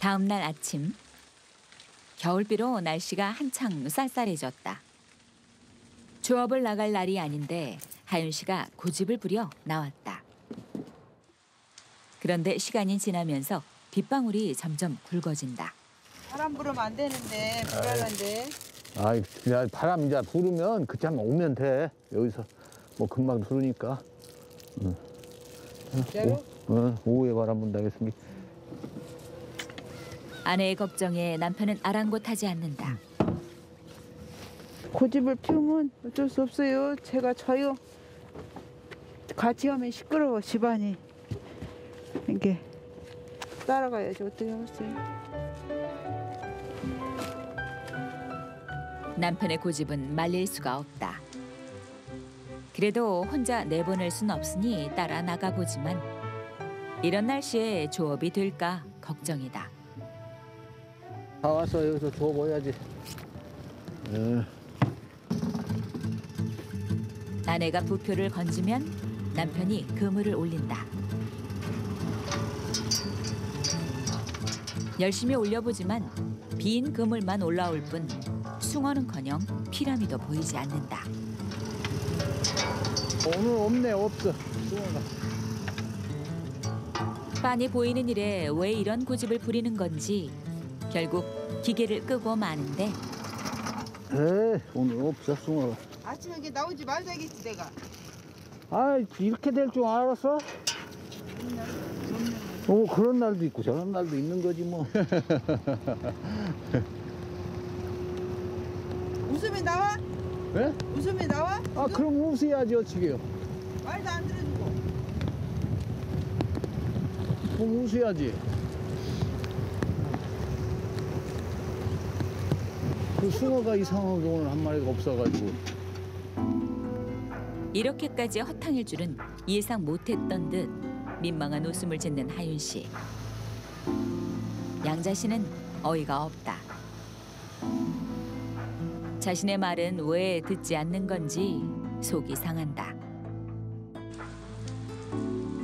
다음 날 아침, 겨울비로 날씨가 한창 쌀쌀해졌다. 조업을 나갈 날이 아닌데 하윤 씨가 고집을 부려 나왔다. 그런데 시간이 지나면서 빗방울이 점점 굵어진다. 바람 불으면 안 되는데 불안한데. 아이, 그냥 바람 이제 부르면 그참 오면 돼. 여기서 뭐 금방 부르니까. 진짜로? 오후에 바람 분다겠습니다. 아내의 걱정에 남편은 아랑곳하지 않는다. 고집을 피우면 어쩔 수 없어요. 제가 져요. 같이 하면 시끄러워 집안이. 이게 따라가야지 어떻게 하겠어요. 남편의 고집은 말릴 수가 없다. 그래도 혼자 내보낼 순 없으니 따라 나가보지만 이런 날씨에 조업이 될까 걱정이다. 다 왔어. 여기서 주워봐야지. 아내가 부표를 건지면 남편이 그물을 올린다. 열심히 올려보지만 빈 그물만 올라올 뿐 숭어는커녕 피라미도 보이지 않는다. 오늘 없네. 없어. 숭어가. 빤히 보이는 일에 왜 이런 고집을 부리는 건지 결국 기계를 끄고 마는데 에이, 오늘 없어. 숭어가. 아침에 이게 나오지 말자겠지 내가. 아, 이렇게 될 줄 알았어? 그런 날도 있고 저런 날도 있는 거지 뭐. 웃음이 나와? 예? 웃음이 나와? 아, 그럼 웃어야지 어찌게요. 말도 안 들어주고. 그럼 웃어야지. 그 숭어가 이상하게 오늘 한 마리가 없어가지고. 이렇게까지 허탕일 줄은 예상 못했던 듯 민망한 웃음을 짓는 하윤 씨. 양자 씨는 어이가 없다. 자신의 말은 왜 듣지 않는 건지 속이 상한다.